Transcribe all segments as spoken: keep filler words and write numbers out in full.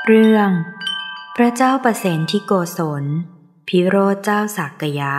เรื่องพระเจ้าประเสนที่โกศลพิโรธเจ้าสักยะ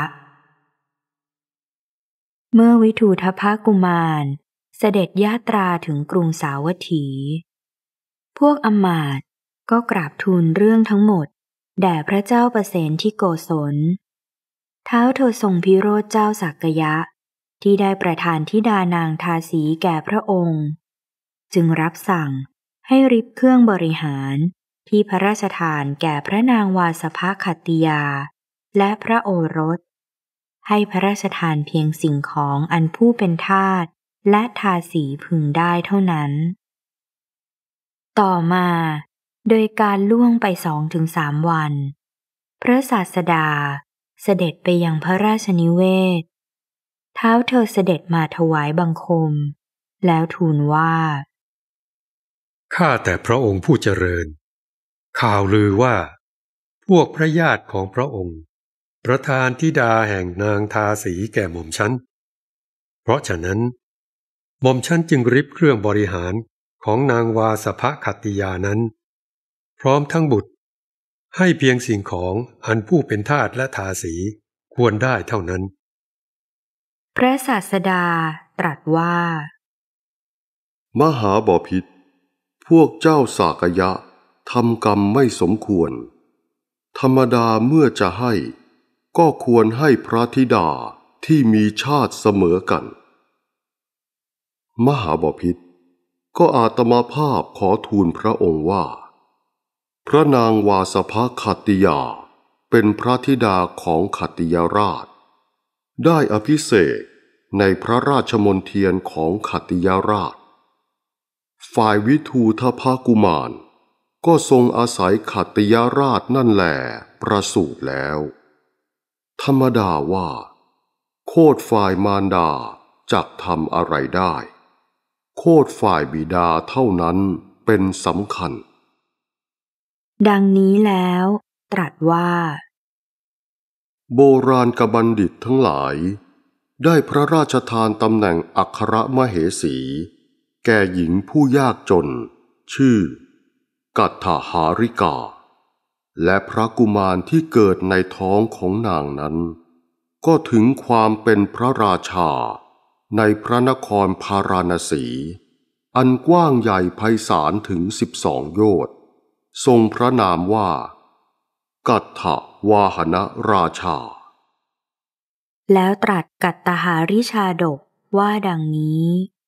เมื่อวิทูธภกุมารเสด็จญาตราถึงกรุงสาวัตถีพวกอมาตย์ก็กราบทูลเรื่องทั้งหมดแด่พระเจ้าประเสนที่โกศลท้าวโททรงพิโรธเจ้าสักยะที่ได้ประทานธิดานางทาสีแก่พระองค์จึงรับสั่งให้ริบเครื่องบริหารที่พระราชทานแก่พระนางวาสภคัตติยาและพระโอรสให้พระราชทานเพียงสิ่งของอันผู้เป็นทาสและทาสีพึงได้เท่านั้นต่อมาโดยการล่วงไปสองถึงสามวันพระศาสดาเสด็จไปยังพระราชนิเวศท้าวเธอเสด็จมาถวายบังคมแล้วทูลว่าข้าแต่พระองค์ผู้เจริญข่าวลือว่าพวกพระญาติของพระองค์ประทานธิดาแห่งนางทาสีแก่หม่อมฉันเพราะฉะนั้นหม่อมฉันจึงริบเครื่องบริหารของนางวาสภคัตติยานั้นพร้อมทั้งบุตรให้เพียงสิ่งของอันผู้เป็นทาสและทาสีควรได้เท่านั้นพระศาสดาตรัสว่ามหาบพิตรพวกเจ้าสากยะทำกรรมไม่สมควรธรรมดาเมื่อจะให้ก็ควรให้พระธิดาที่มีชาติเสมอกันมหาบพิตรก็อาตมาภาพขอทูลพระองค์ว่าพระนางวาสภคัตติยาเป็นพระธิดาของคัตติยราชได้อภิเษกในพระราชมณฑียนของคัตติยราชฝ่ายวิทูธภกุมารก็ทรงอาศัยคัตติยราชนั่นแหละประสูติแล้วธรรมดาว่าโคตรฝ่ายมารดาจักทำอะไรได้โคตรฝ่ายบิดาเท่านั้นเป็นสำคัญดังนี้แล้วตรัสว่าโบราณกบัณฑิตทั้งหลายได้พระราชทานตำแหน่งอัครมเหสีแก่หญิงผู้ยากจนชื่อกัตถหาริกาและพระกุมารที่เกิดในท้องของนางนั้นก็ถึงความเป็นพระราชาในพระนครพาราณสีอันกว้างใหญ่ไพศาลถึงสิบสองโยชน์ทรงพระนามว่ากัตถวาหนราชาแล้วตรัสกัตถหาริชาดกว่าดังนี้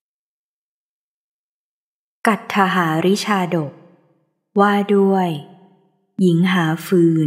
กัตถหาริชาดกว่าด้วยหญิงหาฟืน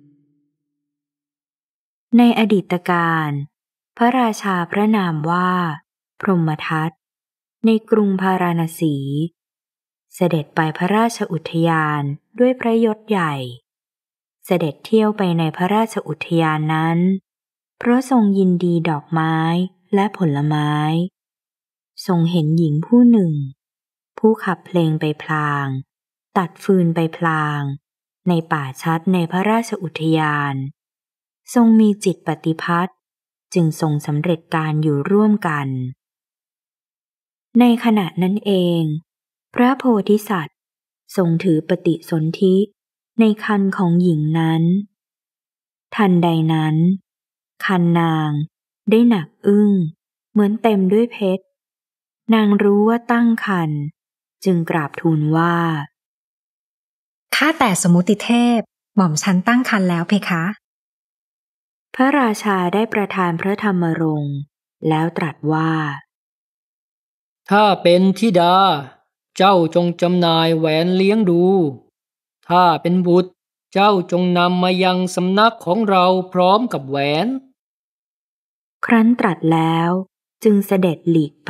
ในอดีตการพระราชาพระนามว่าพรหมทัตในกรุงพาราณสีเสด็จไปพระราชอุทยานด้วยพระยศใหญ่เสด็จเที่ยวไปในพระราชอุทยานนั้นเพราะทรงยินดีดอกไม้และผลไม้ทรงเห็นหญิงผู้หนึ่งผู้ขับเพลงไปพลางตัดฟืนไปพลางในป่าชัดในพระราชอุทยานทรงมีจิตปฏิภัทจึงทรงสำเร็จการอยู่ร่วมกันในขณะนั้นเองพระโพธิสัตว์ทรงถือปฏิสนธิในครรภ์ของหญิงนั้นทันใดนั้นครรภ์นางได้หนักอึ้งเหมือนเต็มด้วยเพชรนางรู้ว่าตั้งครรภ์จึงกราบทูลว่าข้าแต่สมุติเทพหม่อมฉันตั้งครรภ์แล้วเพคะพระราชาได้ประทานพระธรรมรงค์แล้วตรัสว่าถ้าเป็นธิดาเจ้าจงจำหน่ายแหวนเลี้ยงดูถ้าเป็นบุตรเจ้าจงนำมายังสำนักของเราพร้อมกับแหวนครั้นตรัสแล้วจึงเสด็จหลีกไป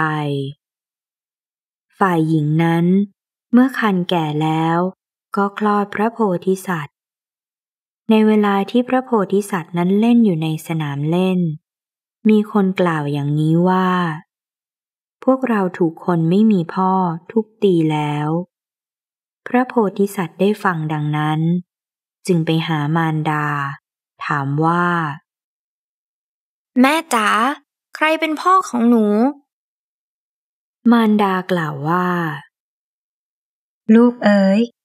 ฝ่ายหญิงนั้นเมื่อครรภ์แก่แล้วก็คลอดพระโพธิสัตว์ในเวลาที่พระโพธิสัตว์นั้นเล่นอยู่ในสนามเล่นมีคนกล่าวอย่างนี้ว่าพวกเราถูกคนไม่มีพ่อทุบตีแล้วพระโพธิสัตว์ได้ฟังดังนั้นจึงไปหามารดาถามว่าแม่จ๋าใครเป็นพ่อของหนูมารดากล่าวว่าลูกเอ๋ย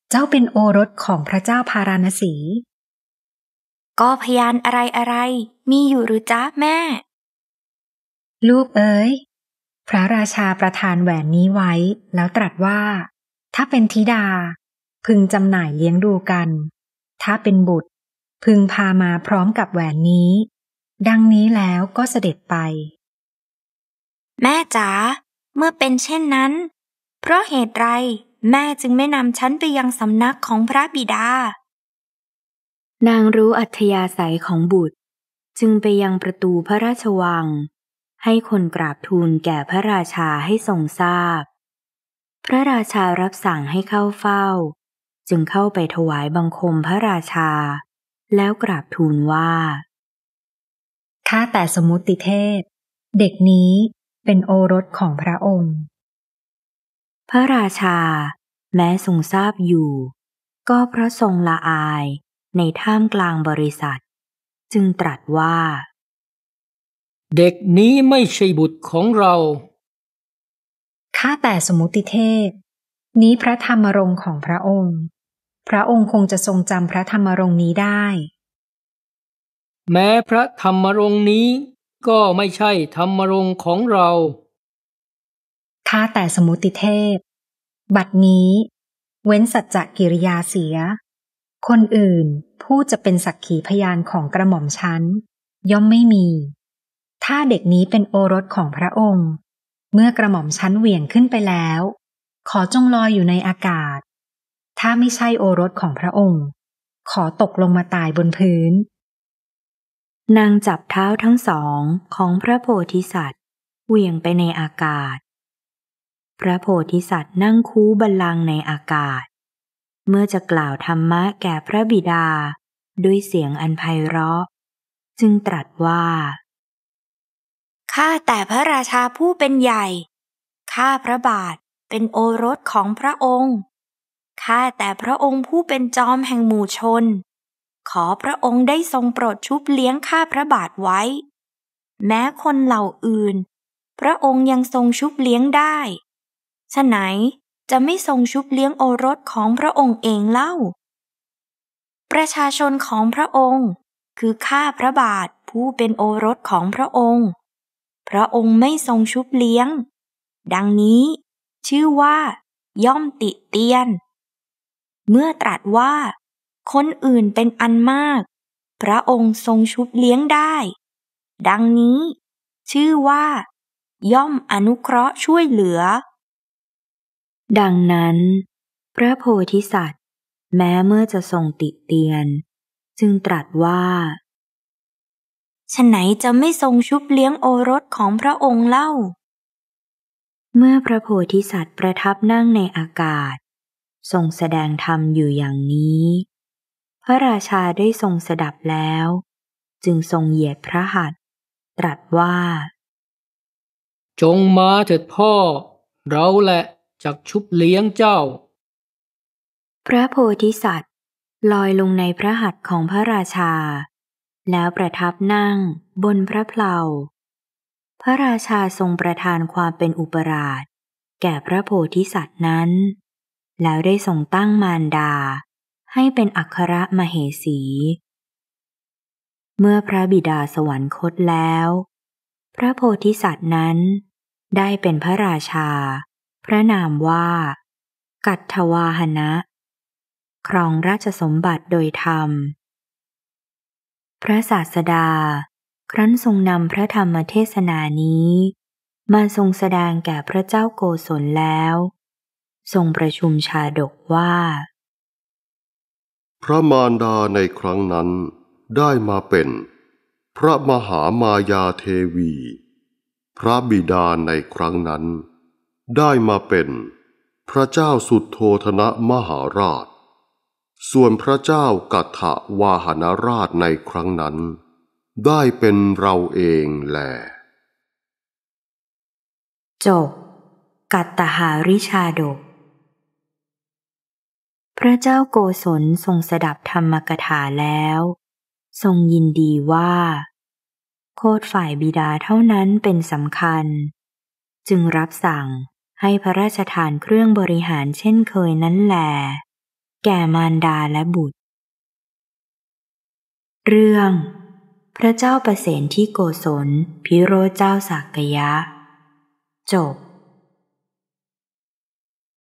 เจ้าเป็นโอรสของพระเจ้าพาราณสีก็พยานอะไรอะไรมีอยู่หรือจ๊ะแม่ลูกเอ๋ยพระราชาประทานแหวนนี้ไว้แล้วตรัสว่าถ้าเป็นธิดาพึงจำหน่ายเลี้ยงดูกันถ้าเป็นบุตรพึงพามาพร้อมกับแหวนนี้ดังนี้แล้วก็เสด็จไปแม่จ๋าเมื่อเป็นเช่นนั้นเพราะเหตุไรแม่จึงไม่นำฉันไปยังสำนักของพระบิดานางรู้อัธยาศัยของบุตรจึงไปยังประตูพระราชวังให้คนกราบทูลแก่พระราชาให้ทรงทราบพระราชารับสั่งให้เข้าเฝ้าจึงเข้าไปถวายบังคมพระราชาแล้วกราบทูลว่าข้าแต่สมุติเทพเด็กนี้เป็นโอรสของพระองค์พระราชาแม้ทรงทราบอยู่ก็เพราะทรงละอายในท่ามกลางบริษัทจึงตรัสว่าเด็กนี้ไม่ใช่บุตรของเราข้าแต่สมุติเทพนี้พระธรรมรงค์ของพระองค์พระองค์คงจะทรงจำพระธรรมรงค์นี้ได้แม้พระธรรมรงค์นี้ก็ไม่ใช่ธรรมรงค์ของเราข้าแต่สมุติเทพบัดนี้เว้นสัจจกิริยาเสียคนอื่นผู้จะเป็นสักขีพยานของกระหม่อมชั้นย่อมไม่มีถ้าเด็กนี้เป็นโอรสของพระองค์เมื่อกระหม่อมชั้นเหวี่ยงขึ้นไปแล้วขอจงลอยอยู่ในอากาศถ้าไม่ใช่โอรสของพระองค์ขอตกลงมาตายบนพื้นนางจับเท้าทั้งสองของพระโพธิสัตว์เหวี่ยงไปในอากาศพระโพธิสัตว์นั่งคูบัลลังก์ในอากาศเมื่อจะกล่าวธรรมะแก่พระบิดาด้วยเสียงอันไพเราะจึงตรัสว่าข้าแต่พระราชาผู้เป็นใหญ่ข้าพระบาทเป็นโอรสของพระองค์ข้าแต่พระองค์ผู้เป็นจอมแห่งหมู่ชนขอพระองค์ได้ทรงโปรดชุบเลี้ยงข้าพระบาทไว้แม้คนเหล่าอื่นพระองค์ยังทรงชุบเลี้ยงได้ฉะไหนจะไม่ทรงชุบเลี้ยงโอรสของพระองค์เองเล่าประชาชนของพระองค์คือข้าพระบาทผู้เป็นโอรสของพระองค์พระองค์ไม่ทรงชุบเลี้ยงดังนี้ชื่อว่าย่อมติเตียนเมื่อตรัสว่าคนอื่นเป็นอันมากพระองค์ทรงชุบเลี้ยงได้ดังนี้ชื่อว่าย่อมอนุเคราะห์ช่วยเหลือดังนั้นพระโพธิสัตว์แม้เมื่อจะทรงติเตียนจึงตรัสว่าฉะไหนจะไม่ทรงชุบเลี้ยงโอรสของพระองค์เล่าเมื่อพระโพธิสัตว์ประทับนั่งในอากาศทรงแสดงธรรมอยู่อย่างนี้พระราชาได้ทรงสดับแล้วจึงทรงเหยียดพระหัตถ์ตรัสว่าจงมาเถิดพ่อเราแหละจักชุบเลี้ยงเจ้าพระโพธิสัตว์ลอยลงในพระหัตถ์ของพระราชาแล้วประทับนั่งบนพระเพลาพระราชาทรงประทานความเป็นอุปราชแก่พระโพธิสัตว์นั้นแล้วได้ทรงตั้งมารดาให้เป็นอัครมเหสีเมื่อพระบิดาสวรรคตแล้วพระโพธิสัตว์นั้นได้เป็นพระราชาพระนามว่ากัตถวาหนะครองราชสมบัติโดยธรรมพระศาสดาครั้นทรงนำพระธรรมเทศนานี้มาทรงแสดงแก่พระเจ้าโกศลแล้วทรงประชุมชาดกว่าพระมารดาในครั้งนั้นได้มาเป็นพระมหามายาเทวีพระบิดาในครั้งนั้นได้มาเป็นพระเจ้าสุทโธทนะมหาราชส่วนพระเจ้ากัตถวาหนราชในครั้งนั้นได้เป็นเราเองแลจบกัตตหาริชาดกพระเจ้าโกศลทรงสดับธรรมกถาแล้วทรงยินดีว่าโคตรฝ่ายบิดาเท่านั้นเป็นสำคัญจึงรับสั่งให้พระราชทานเครื่องบริหารเช่นเคยนั้นแลแก่มารดาและบุตรเรื่องพระเจ้าประเสนที่โกศลพิโรธเจ้าสักยะจบ